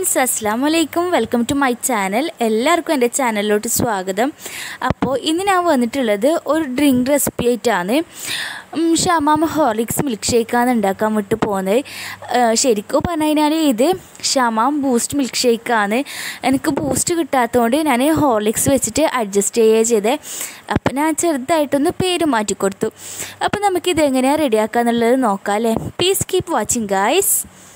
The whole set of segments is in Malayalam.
ഫ്രണ്ട്സ്, അസ്സലാമു അലൈക്കും. Welcome to my channel. എല്ലാവർക്കും എൻ്റെ ചാനലിലോട്ട് സ്വാഗതം. അപ്പോൾ ഇന്ന് ഞാൻ വന്നിട്ടുള്ളത് ഒരു ഡ്രിങ്ക് റെസിപ്പി ആയിട്ടാണ്. ഷമാം ഹോർലിക്സ് മിൽക്ക് ഷേക്കാണ് ഉണ്ടാക്കാൻ വിട്ട് പോകുന്നത്. ശരിക്കും പറഞ്ഞു കഴിഞ്ഞാൽ ഇത് ഷമാം ബൂസ്റ്റ് മിൽക്ക് ഷേക്കാണ്. എനിക്ക് ബൂസ്റ്റ് കിട്ടാത്തതുകൊണ്ട് ഞാൻ ഹോർലിക്സ് വെച്ചിട്ട് അഡ്ജസ്റ്റ് ചെയ്യുക ചെയ്തത്. അപ്പോൾ ഞാൻ ചെറുതായിട്ടൊന്ന് പേര് മാറ്റി കൊടുത്തു. അപ്പോൾ നമുക്കിത് എങ്ങനെയാണ് റെഡിയാക്കുക എന്നുള്ളത് നോക്കാം അല്ലേ. Please keep watching guys.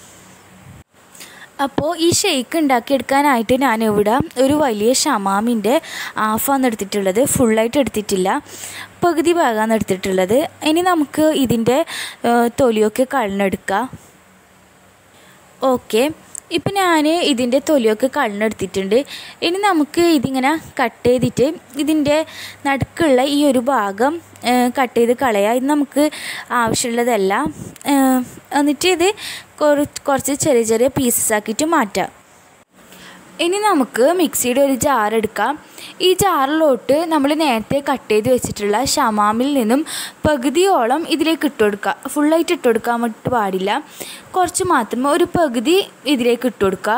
അപ്പോൾ ഈ ഷേക്ക് ഉണ്ടാക്കിയെടുക്കാനായിട്ട് ഞാനിവിടെ ഒരു വലിയ ഷമാമിൻ്റെ ഹാഫാണ് എടുത്തിട്ടുള്ളത്, ഫുള്ളായിട്ട് എടുത്തിട്ടില്ല, പകുതി ഭാഗമാണ് എടുത്തിട്ടുള്ളത്. ഇനി നമുക്ക് ഇതിൻ്റെ തൊലിയൊക്കെ കളഞ്ഞെടുക്കാം. ഓക്കെ, ഇപ്പം ഞാൻ ഇതിൻ്റെ തൊലിയൊക്കെ കളഞ്ഞെടുത്തിട്ടുണ്ട്. ഇനി നമുക്ക് ഇതിങ്ങനെ കട്ട് ചെയ്തിട്ട് ഇതിൻ്റെ നടുക്കുള്ള ഈ ഒരു ഭാഗം കട്ട് ചെയ്ത് കളയാം. ഇത് നമുക്ക് ആവശ്യമുള്ളതല്ല. എന്നിട്ട് ഇത് കുറച്ച് ചെറിയ ചെറിയ പീസസ് ആക്കിയിട്ട് മാറ്റാം. ഇനി നമുക്ക് മിക്സിയുടെ ഒരു ജാർ എടുക്കാം. ഈ ജാറിലോട്ട് നമ്മൾ നേരത്തെ കട്ട് ചെയ്ത് വെച്ചിട്ടുള്ള ഷമാമിൽ നിന്നും പകുതിയോളം ഇതിലേക്ക് ഇട്ട് കൊടുക്കുക. ഫുള്ളായിട്ട് ഇട്ട് കൊടുക്കാൻ വേണ്ടി പാടില്ല, കുറച്ച് മാത്രം, ഒരു പകുതി ഇതിലേക്ക് ഇട്ട് കൊടുക്കുക.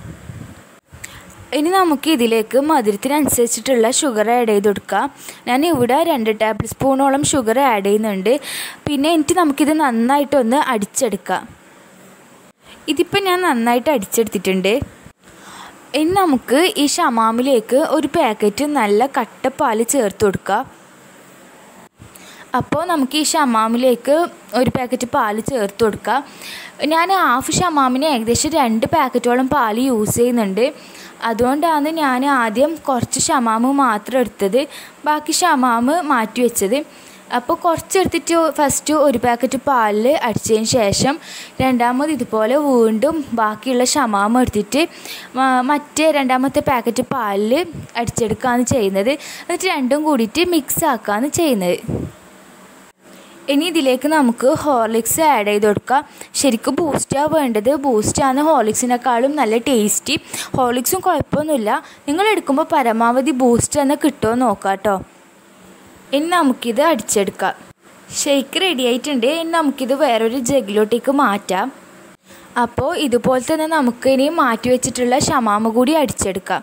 ഇനി നമുക്ക് ഇതിലേക്ക് മധുരത്തിനനുസരിച്ചിട്ടുള്ള ഷുഗർ ആഡ് ചെയ്ത് കൊടുക്കാം. ഞാൻ ഇവിടെ 2 ടേബിൾ സ്പൂണോളം ഷുഗർ ആഡ് ചെയ്യുന്നുണ്ട്. പിന്നെ എന്നിട്ട് നമുക്കിത് നന്നായിട്ടൊന്ന് അടിച്ചെടുക്കാം. ഇതിപ്പോൾ ഞാൻ നന്നായിട്ട് അടിച്ചെടുത്തിട്ടുണ്ട്. ഇനി നമുക്ക് ഈ ഷമാമിലേക്ക് ഒരു പാക്കറ്റ് നല്ല കട്ടപ്പാൽ ചേർത്ത് കൊടുക്കാം. അപ്പോൾ നമുക്ക് ഈ ഷമാമിലേക്ക് ഒരു പാക്കറ്റ് പാൽ ചേർത്ത് കൊടുക്കാം. ഞാൻ ഹാഫ് ഷമാമിന് ഏകദേശം 2 പാക്കറ്റോളം പാൽ യൂസ് ചെയ്യുന്നുണ്ട്. അതുകൊണ്ടാണ് ഞാൻ ആദ്യം കുറച്ച് ഷമാമ് മാത്രം എടുത്തത്, ബാക്കി ഷമാമ് മാറ്റി വെച്ചത്. അപ്പോൾ കുറച്ചെടുത്തിട്ട് ഫസ്റ്റ് ഒരു പാക്കറ്റ് പാലിൽ അടിച്ചതിന് ശേഷം രണ്ടാമത് ഇതുപോലെ വീണ്ടും ബാക്കിയുള്ള ഷമാമ് എടുത്തിട്ട് മറ്റേ രണ്ടാമത്തെ പാക്കറ്റ് പാലിൽ അടിച്ചെടുക്കുകയാണ് ചെയ്യുന്നത്. എന്നിട്ട് രണ്ടും കൂടിയിട്ട് മിക്സ് ആക്കുകയാണ് ചെയ്യുന്നത്. ഇനി ഇതിലേക്ക് നമുക്ക് ഹോർലിക്സ് ആഡ് ചെയ്ത് കൊടുക്കാം. ശരിക്കും ബൂസ്റ്റാണ് വേണ്ടത്. ബൂസ്റ്റാണ് ഹോർലിക്സിനേക്കാളും നല്ല ടേസ്റ്റി. ഹോർലിക്സും കുഴപ്പമൊന്നുമില്ല. നിങ്ങൾ എടുക്കുമ്പോൾ പരമാവധി ബൂസ്റ്റ് തന്നെ കിട്ടുമോ നോക്കാം കേട്ടോ. ഇനി നമുക്കിത് അടിച്ചെടുക്കാം. ഷേക്ക് റെഡി ആയിട്ടുണ്ട്. ഇനി നമുക്കിത് വേറൊരു ജഗ്ഗിലോട്ടേക്ക് മാറ്റാം. അപ്പോൾ ഇതുപോലെ തന്നെ നമുക്ക് ഇനി മാറ്റി വെച്ചിട്ടുള്ള ഷമാമ് കൂടി അടിച്ചെടുക്കാം.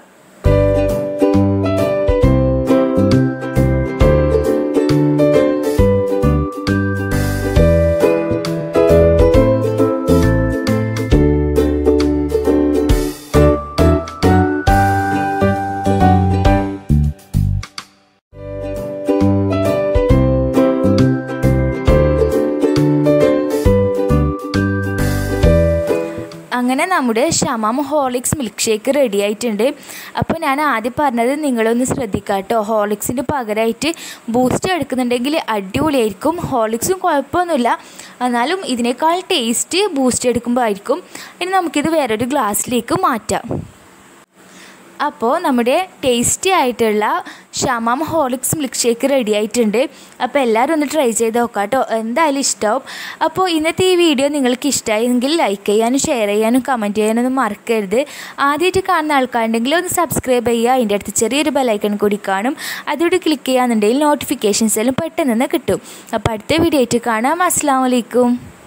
അങ്ങനെ നമ്മുടെ ഷമാം ഹോർലിക്സ് മിൽക്ക് ഷേക്ക് റെഡി ആയിട്ടുണ്ട്. അപ്പോൾ ഞാൻ ആദ്യം പറഞ്ഞത് നിങ്ങളൊന്ന് ശ്രദ്ധിക്കുക കേട്ടോ. ഹോർലിക്സിൻ്റെ പകരമായിട്ട് ബൂസ്റ്റ് എടുക്കുന്നുണ്ടെങ്കിൽ അടിപൊളിയായിരിക്കും. ഹോർലിക്സും കുഴപ്പമൊന്നുമില്ല, എന്നാലും ഇതിനേക്കാൾ ടേസ്റ്റ് ബൂസ്റ്റ് എടുക്കുമ്പോൾ ആയിരിക്കും. ഇനി നമുക്കിത് വേറൊരു ഗ്ലാസ്സിലേക്ക് മാറ്റാം. അപ്പോൾ നമ്മുടെ ടേസ്റ്റി ആയിട്ടുള്ള ഷമാം ഹോർലിക്സ് മിൽക്ക് ഷേക്ക് റെഡി ആയിട്ടുണ്ട്. അപ്പോൾ എല്ലാവരും ഒന്ന് ട്രൈ ചെയ്ത് നോക്കാം കേട്ടോ, എന്തായാലും ഇഷ്ടമാവും. അപ്പോൾ ഇന്നത്തെ ഈ വീഡിയോ നിങ്ങൾക്ക് ഇഷ്ടമായെങ്കിൽ ലൈക്ക് ചെയ്യാനും ഷെയർ ചെയ്യാനും കമൻറ്റ് ചെയ്യാനൊന്നും മറക്കരുത്. ആദ്യമായിട്ട് കാണുന്ന ആൾക്കാരുണ്ടെങ്കിൽ ഒന്ന് സബ്സ്ക്രൈബ് ചെയ്യുക. അതിൻ്റെ അടുത്ത് ചെറിയൊരു ബെലൈക്കൺ കൂടി കാണും, അതോടെ ക്ലിക്ക് ചെയ്യാന്നുണ്ടെങ്കിൽ നോട്ടിഫിക്കേഷൻസ് എല്ലാം പെട്ടെന്ന് കിട്ടും. അപ്പോൾ അടുത്ത വീഡിയോ ആയിട്ട് കാണാം. അസ്സലാമു അലൈക്കും.